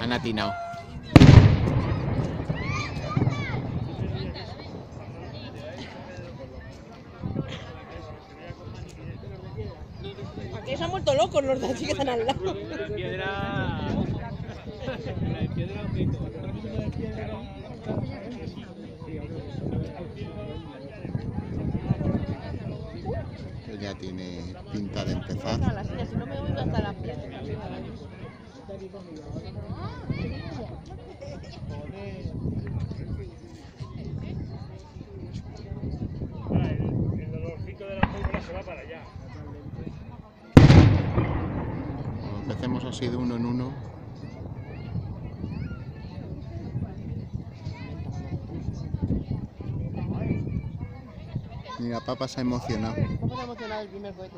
Han atinado. Aquí se han vuelto locos los de allí que están al lado. Ya tiene pinta de empezar. Si no me voy hasta las pies. El dolorcito de la pólvora se va para allá. Cuando empecemos así de uno en uno. Mira, papá se ha emocionado. ¿Cómo se ha emocionado el primer cohete?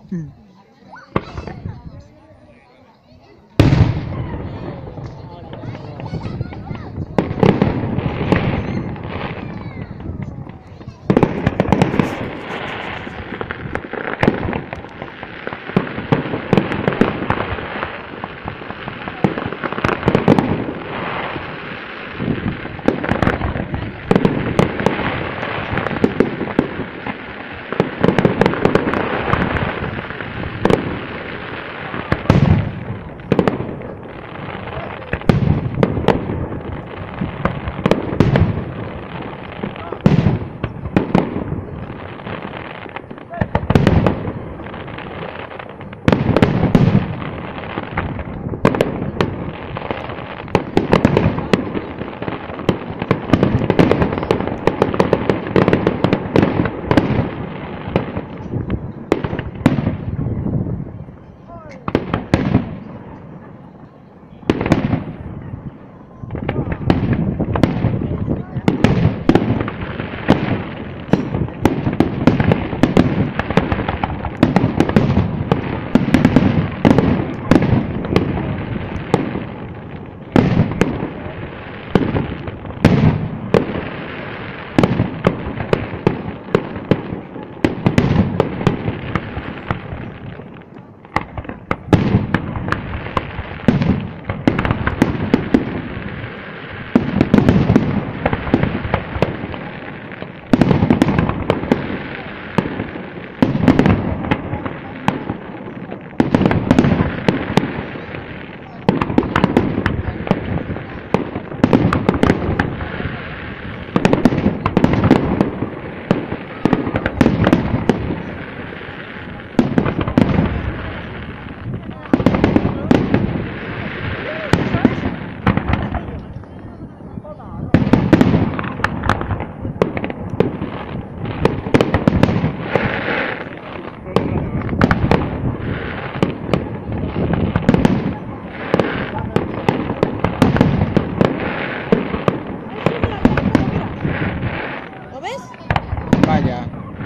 Vaya.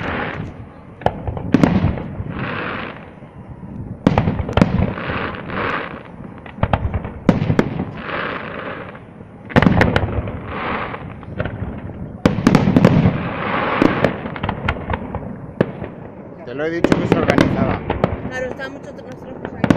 Te lo he dicho que se organizaba. Claro, está mucho nuestros cosas ahí.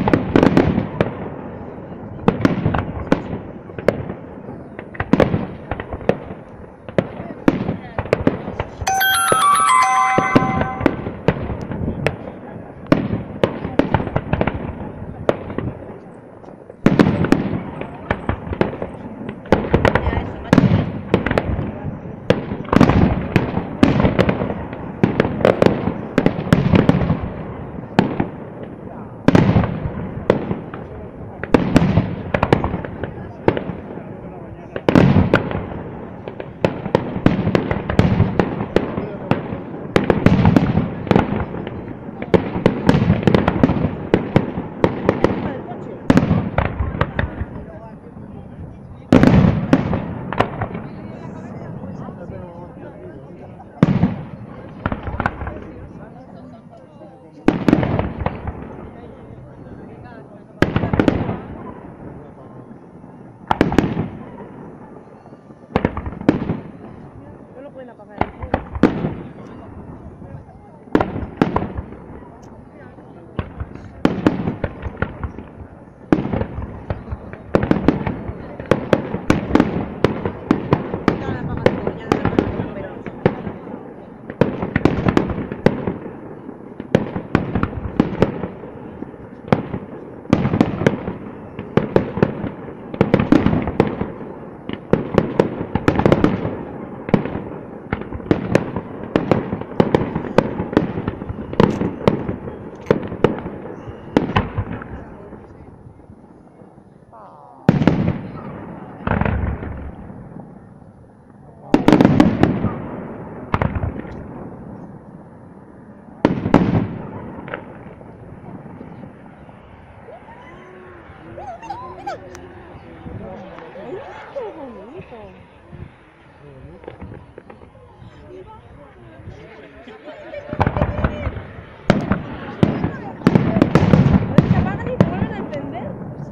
Se apagan y se vuelven a encender.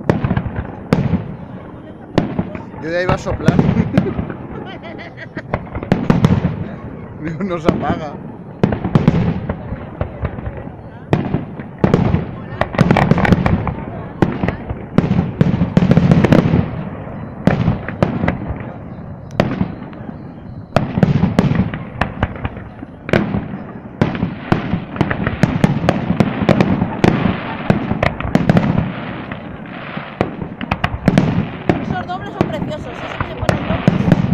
Yo ya iba a soplar. Digo, no se apaga. Esos dobles son preciosos, esos que se ponen dobles.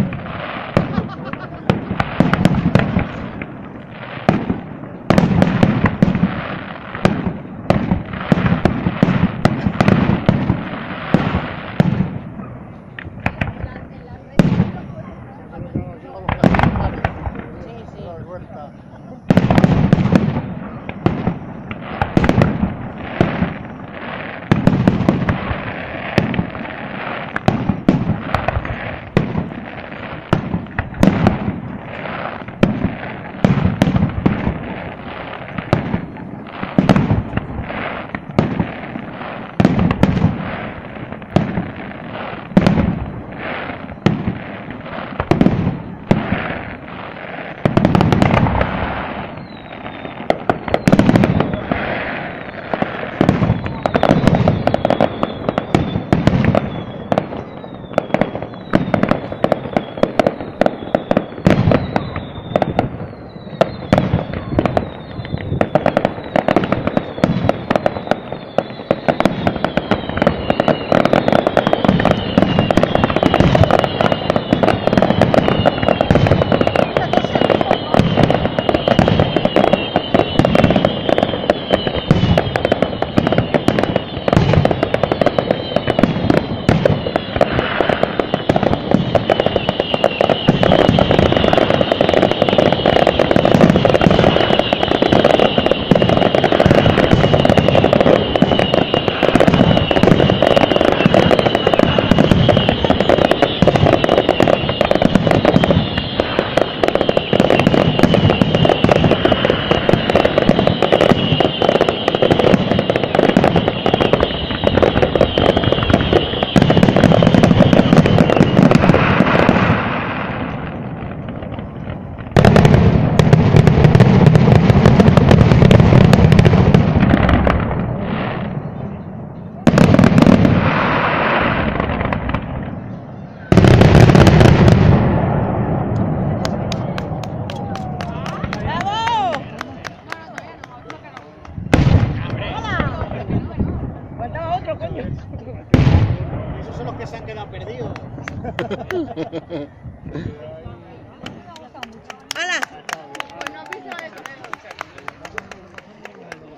Sí, sí. Esos son los que se han quedado perdidos.